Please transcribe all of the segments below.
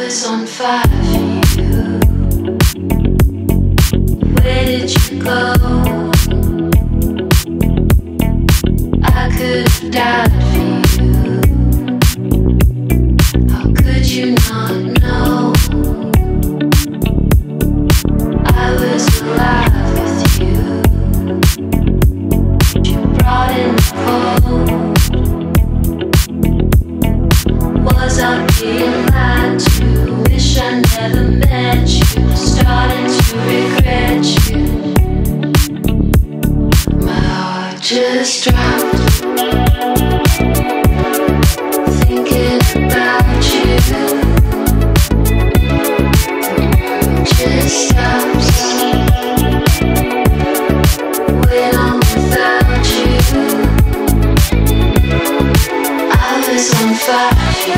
was on fire for you. Where did you go? I could have died for you. How could you not know? I was alive with you. You brought in the cold. Was I being lied to? Wish I never met you. Starting to regret you. My heart just dropped. Thinking about you. Just stops when I'm without you. I was on fire.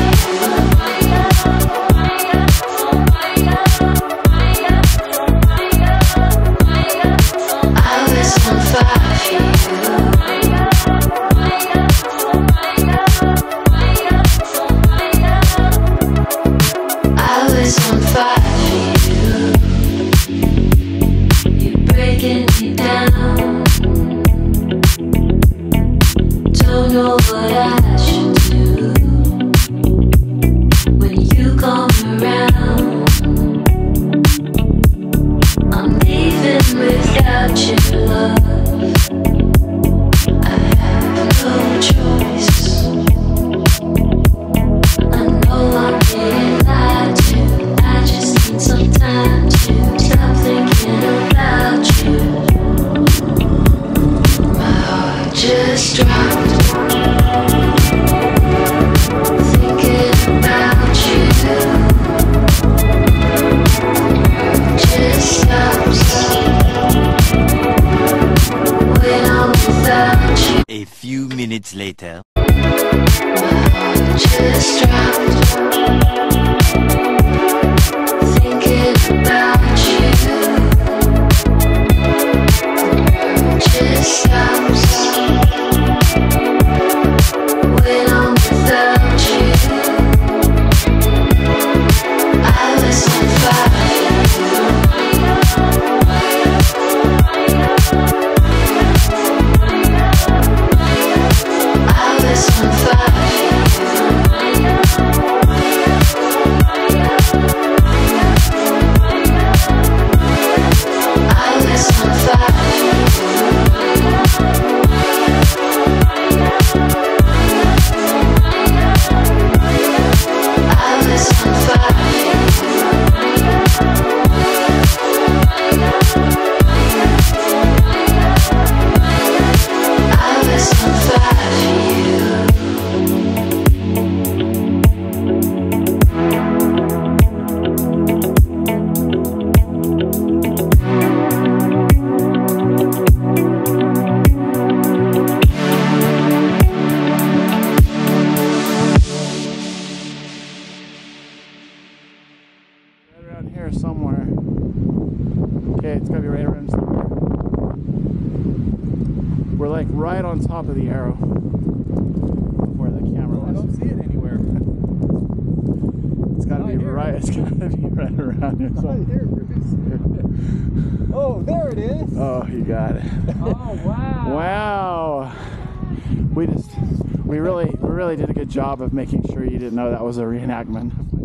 A few minutes later. Just dropped. Thinking about you. Just stops when I'm without you. I was on fire. Somewhere. Okay, it's gotta be right around somewhere. We're like right on top of the arrow. Where the camera was. I don't see it anywhere. It's gotta be right. It's gotta be right around here. Oh, there it is. Oh, you got it. Oh, wow. Wow. We really did a good job of making sure you didn't know that was a reenactment.